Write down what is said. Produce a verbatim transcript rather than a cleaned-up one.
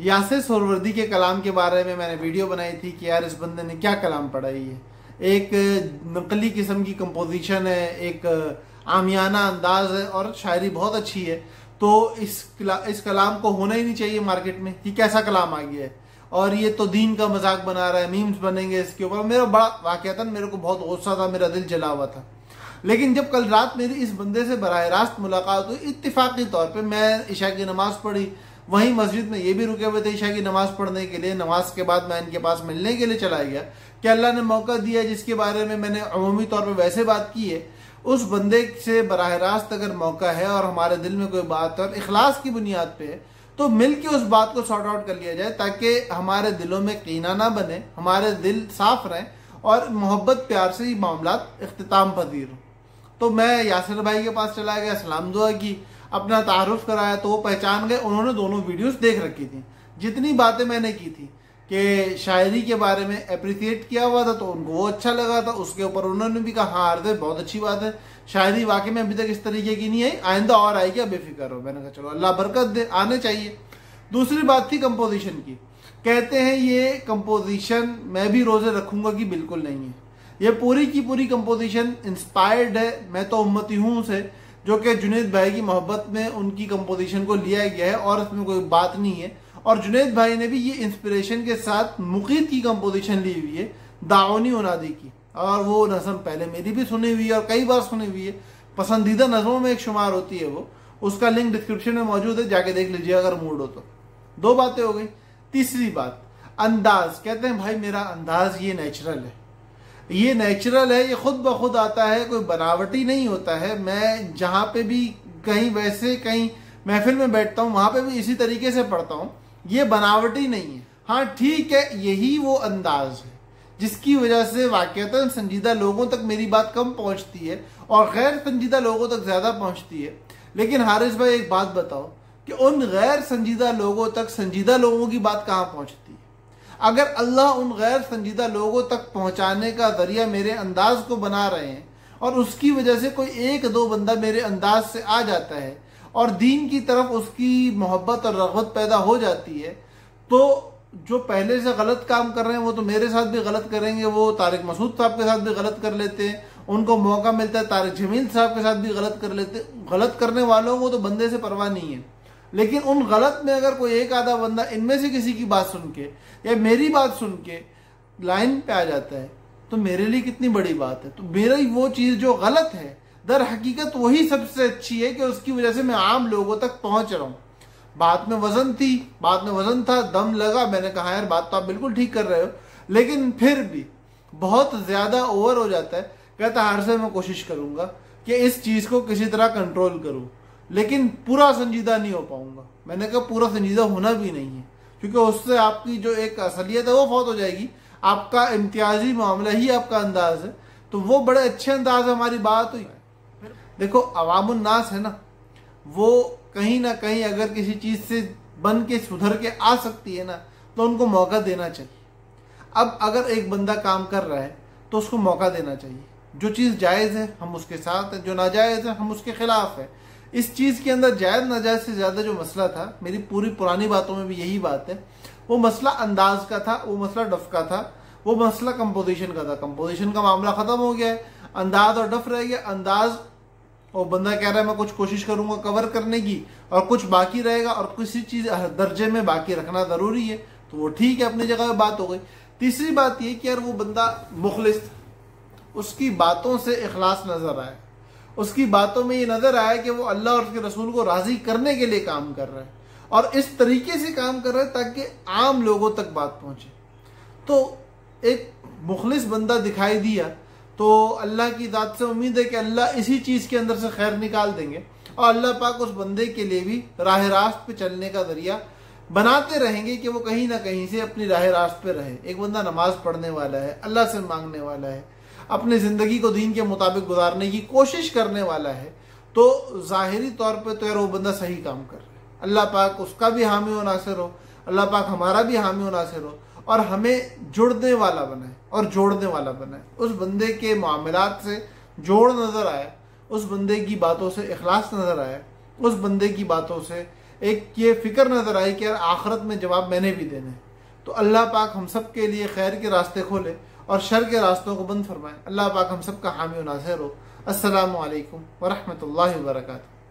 यासिर सोहरवर्दी के कलाम के बारे में मैंने वीडियो बनाई थी कि यार इस बंदे ने क्या कलाम पढ़ाई है। एक नकली किस्म की कंपोजिशन है, एक आमियाना अंदाज है और शायरी बहुत अच्छी है। तो इस इस कलाम को होना ही नहीं चाहिए मार्केट में कि कैसा कलाम आ गया है और ये तो दीन का मजाक बना रहा है, मीम्स बनेंगे इसके ऊपर। मेरा बड़ा वाकयातन मेरे को बहुत गुस्सा था, मेरा दिल जला हुआ था। लेकिन जब कल रात मेरी इस बंदे से बराह रास्त मुलाकात हुई, इत्तेफाकी तौर पे मैं ईशा की नमाज पढ़ी, वहीं मस्जिद में ये भी रुके हुए थे ईशा की नमाज पढ़ने के लिए। नमाज के बाद मैं इनके पास मिलने के लिए चला गया कि अल्लाह ने मौका दिया जिसके बारे में मैंने अमूमी तौर पर वैसे बात की है, उस बंदे से बराह रास्त अगर मौका है और हमारे दिल में कोई बात है और इखलास की बुनियाद पे है तो मिल के उस बात को सॉर्ट आउट कर लिया जाए, ताकि हमारे दिलों में कीना ना बने, हमारे दिल साफ रहें और मोहब्बत प्यार से ही मामला इख्तिताम पजीर हो। तो मैं यासिर भाई के पास चला गया, सलाम दुआ की, अपना तारुफ कराया तो वो पहचान गए। उन्होंने दोनों वीडियोस देख रखी थी। जितनी बातें मैंने की थी कि शायरी के बारे में अप्रिशिएट किया हुआ था तो उनको वो अच्छा लगा था, उसके ऊपर उन्होंने भी कहा हाँ अर्दे बहुत अच्छी बात है, शायरी वाकई में अभी तक इस तरीके की नहीं आई, आइंदा और आएगी, अब बेफिक्र हो। मैंने कहा चलो अल्लाह बरकत दे, आने चाहिए। दूसरी बात थी कंपोजिशन की। कहते हैं ये कंपोजिशन मैं भी रोजे रखूंगा कि बिल्कुल नहीं है। ये पूरी की पूरी कंपोजिशन इंस्पायर्ड है, मैं तो उम्मती हूँ से, जो कि जुनैद भाई की मोहब्बत में उनकी कंपोजिशन को लिया गया है और इसमें कोई बात नहीं है। और जुनैद भाई ने भी ये इंस्पिरेशन के साथ मुकीद की कंपोजिशन ली हुई है, दाऊनी उनादी की, और वो नज़म पहले मेरी भी सुनी हुई है और कई बार सुनी हुई है, पसंदीदा नज़मों में एक शुमार होती है वो। उसका लिंक डिस्क्रिप्शन में मौजूद है, जाके देख लीजिए अगर मूड हो तो। दो बातें हो गई। तीसरी बात अंदाज। कहते हैं भाई मेरा अंदाज ये नेचुरल है, ये नेचुरल है, ये खुद ब खुद आता है, कोई बनावटी नहीं होता है। मैं जहाँ पे भी कहीं वैसे कहीं महफिल में बैठता हूँ वहां पे भी इसी तरीके से पढ़ता हूँ, ये बनावटी नहीं है। हाँ ठीक है, यही वो अंदाज है जिसकी वजह से वाकईतन संजीदा लोगों तक मेरी बात कम पहुंचती है और गैर संजीदा लोगों तक ज्यादा पहुंचती है। लेकिन हारिस भाई एक बात बताओ कि उन गैर संजीदा लोगों तक संजीदा लोगों की बात कहाँ पहुंचती है? अगर अल्लाह उन गैर संजीदा लोगों तक पहुंचाने का जरिया मेरे अंदाज को बना रहे हैं और उसकी वजह से कोई एक दो बंदा मेरे अंदाज से आ जाता है और दीन की तरफ उसकी मोहब्बत और रग़बत पैदा हो जाती है, तो जो पहले से गलत काम कर रहे हैं वो तो मेरे साथ भी गलत करेंगे, वो तारिक मसूद साहब के साथ भी गलत कर लेते हैं, उनको मौका मिलता है तारिक जमील साहब के साथ भी गलत कर लेते। गलत करने वालों को तो बंदे से परवाह नहीं है, लेकिन उन गलत में अगर कोई एक आधा बंदा इनमें से किसी की बात सुन के या मेरी बात सुन के लाइन पे आ जाता है तो मेरे लिए कितनी बड़ी बात है। तो मेरी वो चीज जो गलत है दर हकीकत वही सबसे अच्छी है कि उसकी वजह से मैं आम लोगों तक पहुंच रहा हूँ। बात में वजन थी, बात में वजन था, दम लगा, मैंने कहा यार बात तो आप बिल्कुल ठीक कर रहे हो, लेकिन फिर भी बहुत ज्यादा ओवर हो जाता है। कहता हर से मैं कोशिश करूंगा कि इस चीज को किसी तरह कंट्रोल करूं, लेकिन पूरा संजीदा नहीं हो पाऊंगा। मैंने कहा पूरा संजीदा होना भी नहीं है, क्योंकि उससे आपकी जो एक असलियत है वो फौत हो जाएगी। आपका इम्तियाजी मामला ही आपका अंदाज है, तो वो बड़े अच्छे अंदाज हमारी बात हुई। देखो अवामुन नास है ना, वो कहीं ना कहीं अगर किसी चीज से बन के सुधर के आ सकती है ना तो उनको मौका देना चाहिए। अब अगर एक बंदा काम कर रहा है तो उसको मौका देना चाहिए। जो चीज जायज है हम उसके साथ है, जो नाजायज है हम उसके खिलाफ है। इस चीज के अंदर जायज नाजायज से ज्यादा जो मसला था, मेरी पूरी पुरानी बातों में भी यही बात है, वो मसला अंदाज का था, वो मसला डफ का था, वो मसला कंपोजिशन का था। कंपोजिशन का मामला खत्म हो गया है, अंदाज और डफ रह गया। अंदाज और बंदा कह रहा है मैं कुछ कोशिश करूंगा कवर करने की और कुछ बाकी रहेगा और किसी चीज दर्जे में बाकी रखना जरूरी है, तो वो ठीक है, अपनी जगह बात हो गई। तीसरी बात ये कि यार वो बंदा मुखलिस, उसकी बातों से इखलास नजर आए, उसकी बातों में ये नजर आया कि वो अल्लाह और उसके रसूल को राजी करने के लिए काम कर रहा है और इस तरीके से काम कर रहा है ताकि आम लोगों तक बात पहुंचे। तो एक मुखलिस बंदा दिखाई दिया तो अल्लाह की जात से उम्मीद है कि अल्लाह इसी चीज के अंदर से खैर निकाल देंगे और अल्लाह पाक उस बंदे के लिए भी राह रास्त पे चलने का जरिया बनाते रहेंगे कि वो कहीं ना कहीं से अपनी राह रास्त पे रहे। एक बंदा नमाज पढ़ने वाला है, अल्लाह से मांगने वाला है, अपनी जिंदगी को दीन के मुताबिक गुजारने की कोशिश करने वाला है, तो जाहिरी तौर पर तो यार वो बंदा सही काम कर रहा है। अल्लाह पाक उसका भी हामी व नासिर हो, अल्लाह पाक हमारा भी हामी व नासिर हो और हमें जुड़ने वाला बनाए और जोड़ने वाला बनाए। उस बंदे के मामलात से जोड़ नजर आए, उस बंदे की बातों से इखलास नजर आए, उस बंदे की बातों से एक ये फिक्र नज़र आई कि यार आखिरत में जवाब मैंने भी देना है। तो अल्लाह पाक हम सब के लिए खैर के रास्ते खोले और शर के रास्तों को बंद फरमाए। अल्लाह पाक हम सब का हामी व नासिर हो। अस्सलामु अलैकुम व रहमतुल्लाहि व बरकातुहू।